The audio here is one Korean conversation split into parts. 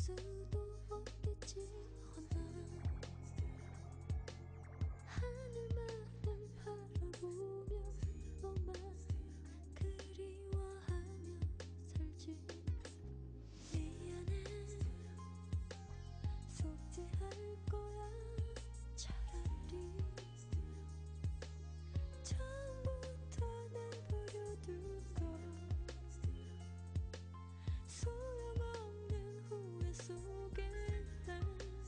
수도 없겠지 허나 하늘만을 바라보며 너만 그리워하며 살지. 미안해 속죄할 거야. 차라리 처음부터 날 버려둘걸. 소용없는 후회 속에 난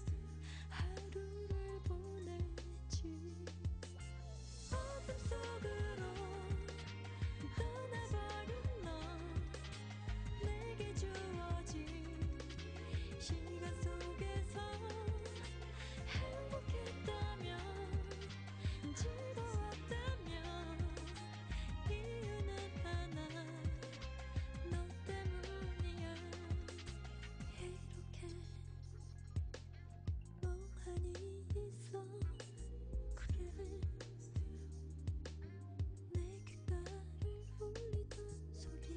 하루를 보내지. 어둠 속으로 떠나버린 너, 내게 주어진 시간 속에서 행복했다면 즐거웠다면 이유는 하나, 너 때문이야. 이렇게 멍하니 있어. 그래 내 귓가를 울리던 소리.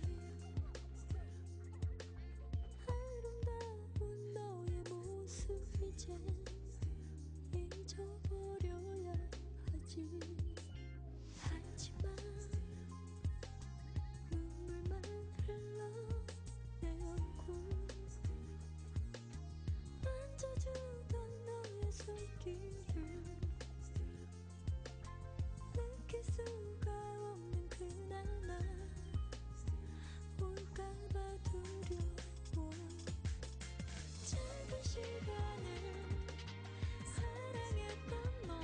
아름다운 너의 모습 이젠 잊어버려야 하지. 하지만 눈물만 흘러 내 얼굴 만져주던 너의 손길을 느낄 수가 없는 그날 나 올까봐 두려워. 짧은 시간을 사랑했던 너,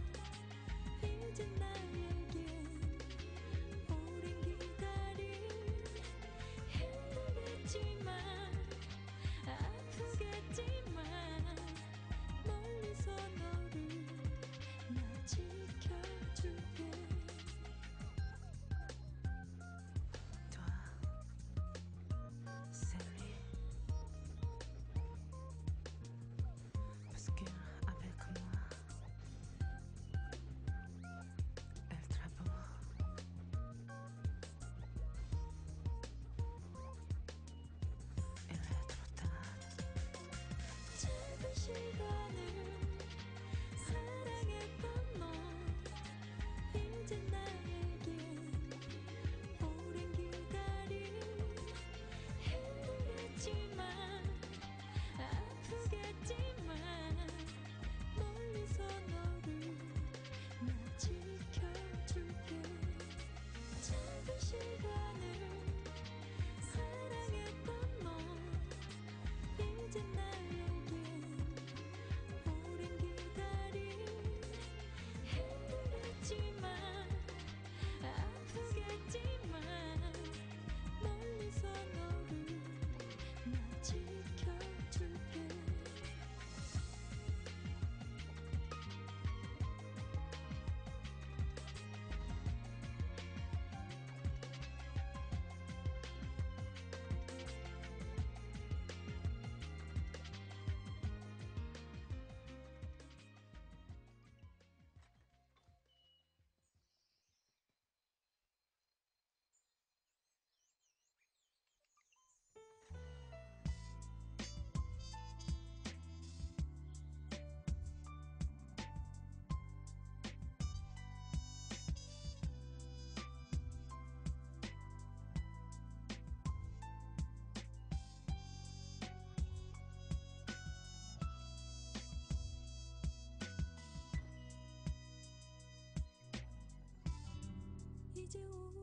이젠 나에겐 오랜 기다림. 힘들겠지만 아프겠지만 멀리서 너를 나 지켜줄게. Toi, c'est lui. Parce que avec moi, elle travaille. Il est trop tard. 짧은 시간을 사랑했던 너, 이젠 나에겐 오랜 기다림. 힘들겠지만 아프겠지만 멀리서 너를 나 지켜줄게. 짧은 시간을 사랑했던 너, 이젠 나에겐 오랜 기다림. 힘들겠지만 아프겠지만 멀리서 너를 나 지켜줄게. 이제